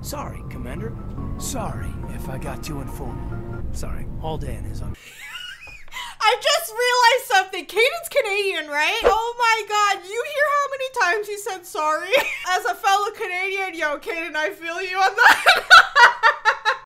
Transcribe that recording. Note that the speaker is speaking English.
Sorry, Commander. Sorry if I got too informal. Sorry, all Dan is on. I just realized something. Caden's Canadian, right? Oh my god, you hear how many times he said sorry? As a fellow Canadian, yo, Caden, I feel you on that.